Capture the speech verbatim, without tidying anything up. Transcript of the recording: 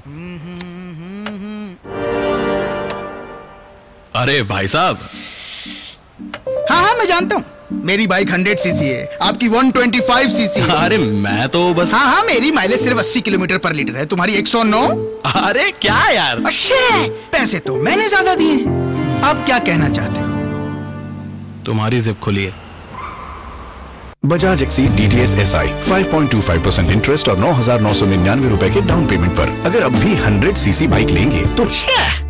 अरे भाई साहब। हाँ हाँ मैं जानता हूँ, मेरी बाइक हंड्रेड सीसी है, आपकी वन ट्वेंटी फाइव सीसी है। अरे मैं तो बस। हाँ हाँ मेरी माइलेज सिर्फ अस्सी किलोमीटर पर लीटर है, तुम्हारी एक सौ नौ। अरे क्या यार, अच्छे पैसे तो मैंने ज्यादा दिए। अब क्या कहना चाहते हो? तुम्हारी जिप खुली है। Bajaj X C D T S S I five point two five percent interest और नौ हजार नौ सौ निन्यानवे रुपए के डाउन पेमेंट पर अगर अब भी हंड्रेड सीसी बाइक लेंगे तो